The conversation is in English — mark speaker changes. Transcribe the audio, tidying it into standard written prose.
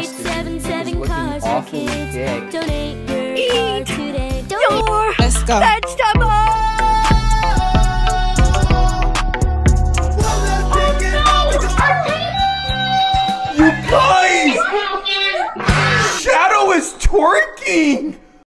Speaker 1: costume is looking awfully thick.
Speaker 2: Eat your vegetables!
Speaker 3: You guys! Shadow is twerking!